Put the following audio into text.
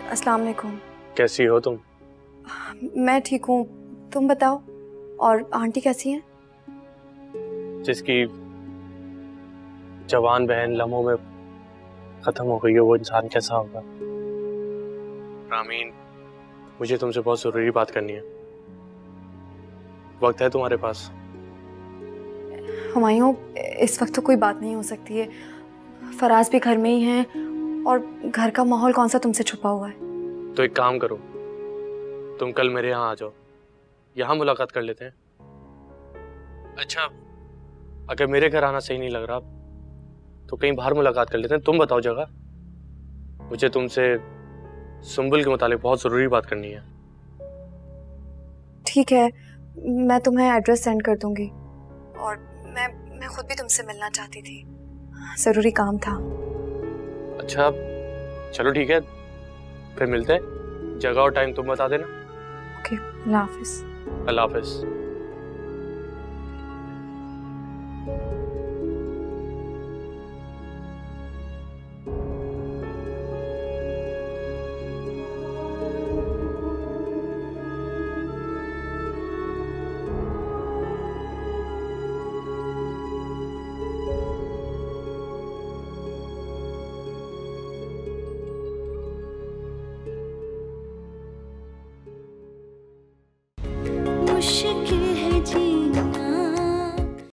अस्सलाम वालेकुम। कैसी हो तुम? मैं ठीक हूँ, तुम बताओ। और आंटी कैसी हैं? जिसकी जवान बहन लम्हों में खत्म हो गई है वो इंसान कैसा होगा? रामीन, मुझे तुमसे बहुत जरूरी बात करनी है। वक्त है तुम्हारे पास? हुमायूं, इस वक्त तो कोई बात नहीं हो सकती है। फराज भी घर में ही हैं और घर का माहौल कौन सा तुमसे छुपा हुआ है। तो एक काम करो, तुम कल मेरे यहाँ आ जाओ, यहाँ मुलाकात कर लेते हैं। अच्छा, अगर मेरे घर आना सही नहीं लग रहा तो कहीं बाहर मुलाकात कर लेते हैं। तुम बताओ जगह। मुझे तुमसे सुंबुल के मुतालिक बहुत जरूरी बात करनी है। ठीक है, मैं तुम्हें एड्रेस सेंड कर दूंगी। और मैं खुद भी तुमसे मिलना चाहती थी, ज़रूरी काम था। अच्छा चलो ठीक है, फिर मिलते हैं। जगह और टाइम तुम बता देना। ओके, अल्लाह हाफिज़। अल्लाह हाफिज़।